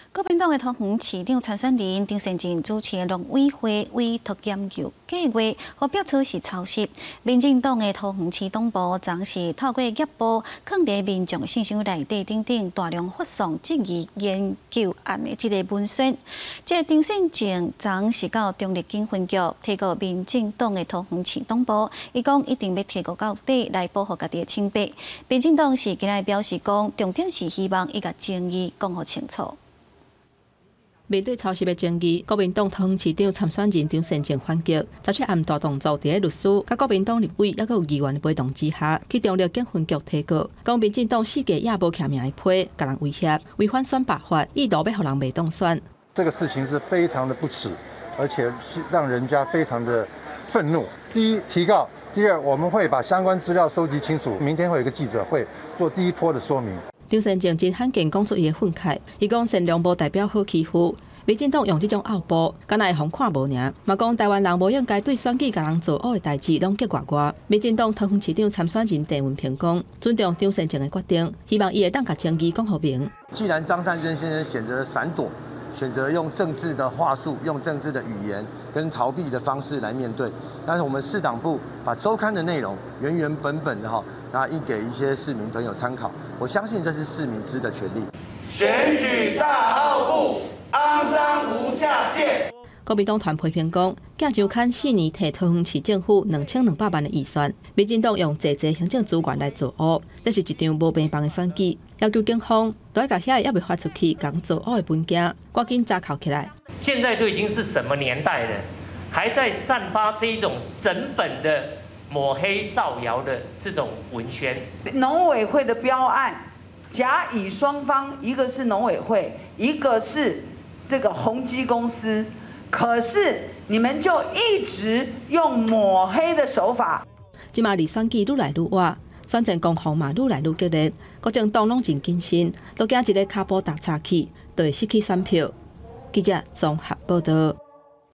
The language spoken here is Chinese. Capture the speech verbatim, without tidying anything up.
国民党的桃园市长参选人张善政主持的农委会委托研究计划，和表出是抄袭。民进党的桃园市党部昨是透过业报，放在民众信箱内底等等大量发送质疑研究案的这个文宣。这张善政昨是到中立警分局提告民进党的桃园市党部，伊讲一定要提告到底来保护家己的清白。民进党是今日表示讲，重点是希望伊个争议讲好清楚。 面对抄袭的争议，国民党桃园市长参选人张善政反击，采取暗大动作，伫咧律师、甲国民党立委，还有议员的陪同之下，去中立警分局提告，讲民进党四个也无徛名的批，甲人威胁，违反选罢法，意图要互人袂当选。 这个事情是非常的不耻，而且是让人家非常的愤怒。第一，提告；第二，我们会把相关资料收集清楚，明天会有一个记者会做第一波的说明。 张善政真罕见讲出伊的愤慨，伊讲善良无代表好欺负，民进党用这种拗步，敢若会互看无尔，嘛讲台湾人无应该对选举甲人做恶的代志拢结外外。民进党桃园市长参选人郑文平讲，尊重张善政的决定，希望伊会当甲争议讲好明。 既然张善政先生选择闪躲，选择用政治的话术、用政治的语言跟逃避的方式来面对，但是我们市党部把周刊的内容原原本本的哈。 那应给一些市民朋友参考，我相信这是市民知的权利。 选举大奥布，肮脏无下限。 国民党团批评讲，假周刊四年摕桃园市政府两千两百万的预算，民进党用济济行政资源来做恶，这是一场无平凡的选举。要求警方都要把遐要未发出去讲做恶的文件，赶紧查扣起来。 现在都已经是什么年代了，还在散发这一种整本的。 抹黑造谣的这种文宣， 农委会的标案，甲乙双方，一个是农委会，一个是这个宏基公司，可是你们就一直用抹黑的手法。 即马离选举愈来愈晚，选战攻防嘛愈来愈激烈，各政党拢真谨慎，都惊一个骹步踏差去，就会失去选票。记者综合报道。